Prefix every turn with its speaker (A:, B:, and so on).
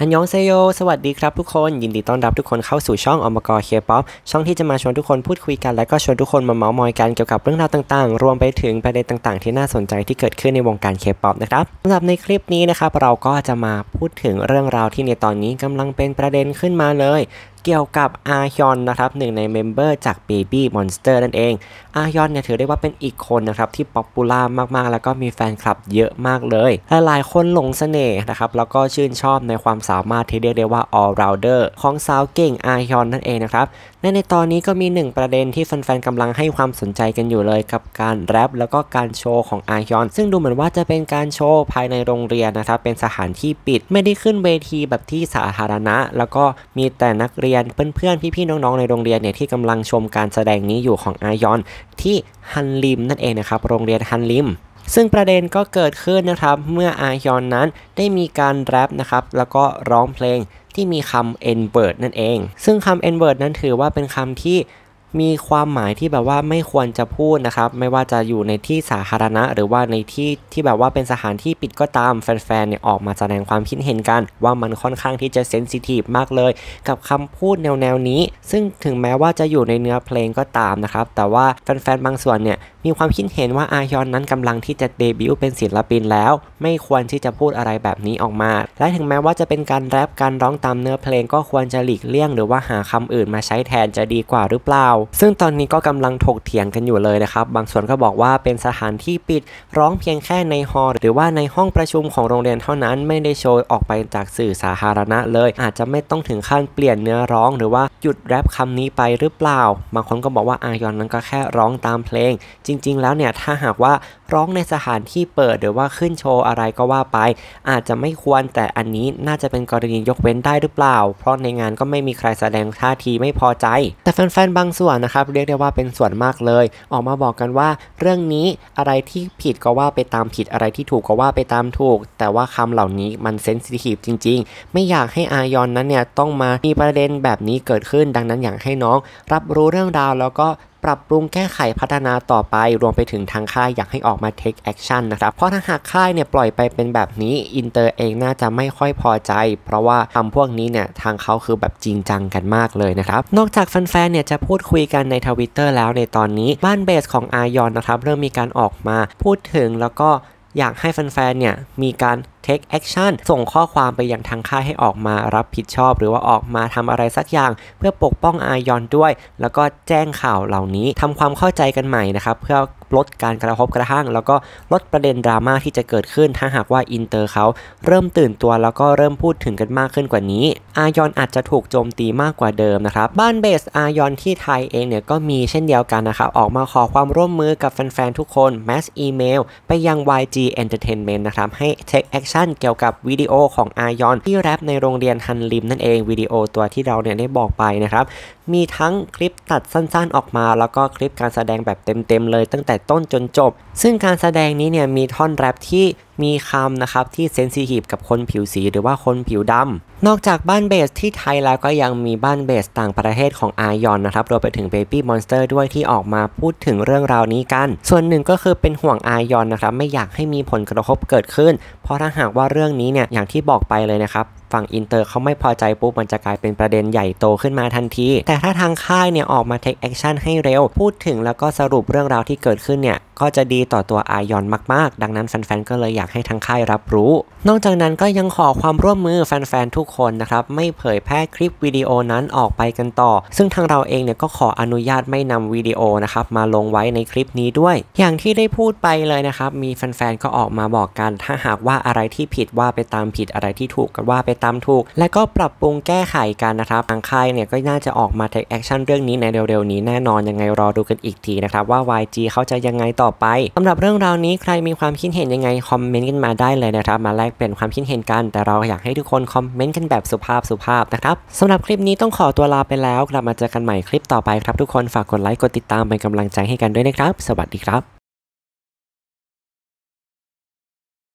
A: อันยองเซโยสวัสดีครับทุกคนยินดีต้อนรับทุกคนเข้าสู่ช่องอมกเคป๊อปช่องที่จะมาชวนทุกคนพูดคุยกันและก็ชวนทุกคนมาเมาท์มอยกันเกี่ยวกับเรื่องราวต่างๆรวมไปถึงประเด็นต่างๆที่น่าสนใจที่เกิดขึ้นในวงการเคป๊อปนะครับสำหรับในคลิปนี้นะครับเราก็จะมาพูดถึงเรื่องราวที่ในตอนนี้กำลังเป็นประเด็นขึ้นมาเลยเกี่ยวกับอาฮยอนนะครับหนึ่งในเมมเบอร์จาก Baby Monster นั่นเองอาฮยอนเนี่ยถือได้ว่าเป็นอีกคนนะครับที่ป๊อปปูล่ามากๆแล้วก็มีแฟนคลับเยอะมากเลยหลายๆคนหลงเสน่ห์นะครับแล้วก็ชื่นชอบในความสามารถที่เรียกได้ว่า all rounder ของสาวเก่งอาฮยอนนั่นเองนะครับในตอนนี้ก็มีหนึ่งประเด็นที่แฟนๆกำลังให้ความสนใจกันอยู่เลยกับการแรปแล้วก็การโชว์ของอาฮยอนซึ่งดูเหมือนว่าจะเป็นการโชว์ภายในโรงเรียนนะครับเป็นสถานที่ปิดไม่ได้ขึ้นเวทีแบบที่สาธารณะแล้วก็มีแต่นักเรียนเพื่อนๆพี่ๆน้องๆในโรงเรียนเนี่ยที่กำลังชมการแสดงนี้อยู่ของอาฮยอนที่ฮันลิมนั่นเองนะครับโรงเรียนฮันลิมซึ่งประเด็นก็เกิดขึ้นนะครับเมื่ออาฮยอนนั้นได้มีการแรปนะครับแล้วก็ร้องเพลงที่มีคำ N-word นั่นเองซึ่งคำ N-word นั้นถือว่าเป็นคำที่มีความหมายที่แบบว่าไม่ควรจะพูดนะครับไม่ว่าจะอยู่ในที่สาธารณะหรือว่าในที่แบบว่าเป็นสถานที่ปิดก็ตามแฟนๆเนี่ยออกมาแสดงความคิดเห็นกันว่ามันค่อนข้างที่จะเซนซิทีฟมากเลยกับคำพูดแนวนี้ซึ่งถึงแม้ว่าจะอยู่ในเนื้อเพลงก็ตามนะครับแต่ว่าแฟนๆบางส่วนเนี่ยมีความคิดเห็นว่าอาฮยอนนั้นกำลังที่จะเดบิวต์เป็นศิลปินแล้วไม่ควรที่จะพูดอะไรแบบนี้ออกมาและถึงแม้ว่าจะเป็นการแรปการร้องตามเนื้อเพลงก็ควรจะหลีกเลี่ยงหรือว่าหาคำอื่นมาใช้แทนจะดีกว่าหรือเปล่าซึ่งตอนนี้ก็กำลังถกเถียงกันอยู่เลยนะครับบางส่วนก็บอกว่าเป็นสถานที่ปิดร้องเพียงแค่ในฮอลล์หรือว่าในห้องประชุมของโรงเรียนเท่านั้นไม่ได้โชว์ออกไปจากสื่อสาธารณะเลยอาจจะไม่ต้องถึงขั้นเปลี่ยนเนื้อร้องหรือว่าหยุดแรปคำนี้ไปหรือเปล่าบางคนก็บอกว่าอาฮยอนนั้นก็แค่ร้องตามเพลงจริงๆแล้วเนี่ยถ้าหากว่าร้องในสถานที่เปิดหรือว่าขึ้นโชว์อะไรก็ว่าไปอาจจะไม่ควรแต่อันนี้น่าจะเป็นกรณียกเว้นได้หรือเปล่าเพราะในงานก็ไม่มีใครแสดงท่าทีไม่พอใจแต่แฟนๆบางส่วนนะครับเรียกได้ว่าเป็นส่วนมากเลยออกมาบอกกันว่าเรื่องนี้อะไรที่ผิดก็ว่าไปตามผิดอะไรที่ถูกก็ว่าไปตามถูกแต่ว่าคำเหล่านี้มันเซนซิทีฟจริงๆไม่อยากให้อายอนนั้นเนี่ยต้องมามีประเด็นแบบนี้เกิดขึ้นดังนั้นอยากให้น้องรับรู้เรื่องราวแล้วก็ปรับปรุงแก้ไขพัฒนาต่อไปรวมไปถึงทางค่ายอยากให้ออกมา take action นะครับเพราะถ้าหากค่ายเนี่ยปล่อยไปเป็นแบบนี้อินเตอร์เองน่าจะไม่ค่อยพอใจเพราะว่าคำพวกนี้เนี่ยทางเขาคือแบบจริงจังกันมากเลยนะครับนอกจากแฟนๆเนี่ยจะพูดคุยกันใน Twitter แล้วในตอนนี้บ้านเบสของอายอนนะครับเริ่มมีการออกมาพูดถึงแล้วก็อยากให้แฟนๆเนี่ยมีการtake action ส่งข้อความไปยังทางค่ายให้ออกมารับผิดชอบหรือว่าออกมาทำอะไรสักอย่างเพื่อปกป้องอายอนด้วยแล้วก็แจ้งข่าวเหล่านี้ทำความเข้าใจกันใหม่นะครับเพื่อลดการกระทบกระทั่งแล้วก็ลดประเด็นดราม่าที่จะเกิดขึ้นถ้าหากว่าอินเตอร์เขาเริ่มตื่นตัวแล้วก็เริ่มพูดถึงกันมากขึ้นกว่านี้อายอนอาจจะถูกโจมตีมากกว่าเดิมนะครับบ้านเบสอายอนที่ไทยเองเนี่ยก็มีเช่นเดียวกันนะครับออกมาขอความร่วมมือกับแฟนๆทุกคนแมสอีเมลไปยัง YG Entertainment นะครับให้ take action เกี่ยวกับวิดีโอของอายอนที่แรปในโรงเรียนฮันลิมนั่นเองวิดีโอตัวที่เราเนี่ยได้บอกไปนะครับมีทั้งคลิปตัดสั้นๆออกมาแล้วก็คลิปการแสดงแบบเต็มๆเลยตั้งแต่ต้นจนจบซึ่งการแสดงนี้เนี่ยมีท่อนแรปที่มีคำนะครับที่เซนซิทีฟกับคนผิวสีหรือว่าคนผิวดำนอกจากบ้านเบสที่ไทยแล้วก็ยังมีบ้านเบสต่างประเทศของอายอนนะครับรวมไปถึง Baby Monster ด้วยที่ออกมาพูดถึงเรื่องราวนี้กันส่วนหนึ่งก็คือเป็นห่วงอายอนนะครับไม่อยากให้มีผลกระทบเกิดขึ้นเพราะถ้าหากว่าเรื่องนี้เนี่ยอย่างที่บอกไปเลยนะครับฝั่งอินเตอร์เขาไม่พอใจปุ๊บมันจะกลายเป็นประเด็นใหญ่โตขึ้นมาทันทีแต่ถ้าทางค่ายเนี่ยออกมา take action ให้เร็วพูดถึงแล้วก็สรุปเรื่องราวที่เกิดขึ้นเนี่ยก็จะดีต่อตัวอายอนมากๆดังนั้นแฟนๆก็เลยอยากให้ทางค่ายรับรู้นอกจากนั้นก็ยังขอความร่วมมือแฟนๆทุกคนนะครับไม่เผยแพร่คลิปวิดีโอนั้นออกไปกันต่อซึ่งทางเราเองเนี่ยก็ขออนุญาตไม่นำวิดีโอนะครับมาลงไว้ในคลิปนี้ด้วยอย่างที่ได้พูดไปเลยนะครับมีแฟนๆก็ออกมาบอกกันถ้าหากว่าอะไรที่ผิดว่าไปตามผิดอะไรที่ถูกก็ว่าไปตามถูกและก็ปรับปรุงแก้ไขกันนะครับทางค่ายเนี่ยก็น่าจะออกมา take action เรื่องนี้ในเร็วๆนี้แน่นอนยังไงรอดูกันอีกทีนะครับว่า YG เขาจะยังไงต่อไปสำหรับเรื่องราวนี้ใครมีความคิดเห็นยังไงคอมเมนต์กันมาได้เลยนะครับมาแลกเปลี่ยนความคิดเห็นกันแต่เราอยากให้ทุกคนคอมเมนต์กันแบบสุภาพนะครับสำหรับคลิปนี้ต้องขอตัวลาไปแล้วกลับมาเจอกันใหม่คลิปต่อไปครับทุกคนฝากกดไลค์กดติดตามเป็นกำลังใจให้กันด้วยนะครับสวัสดีครับ